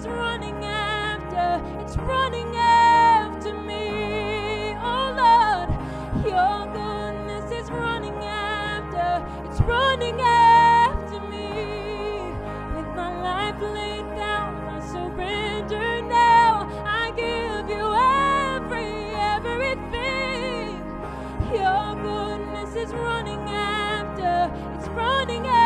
is running after, it's running after me. Oh Lord, your goodness is running after, it's running after me. With my life laid down, I surrender now. I give you everything. Your goodness is running after, it's running after.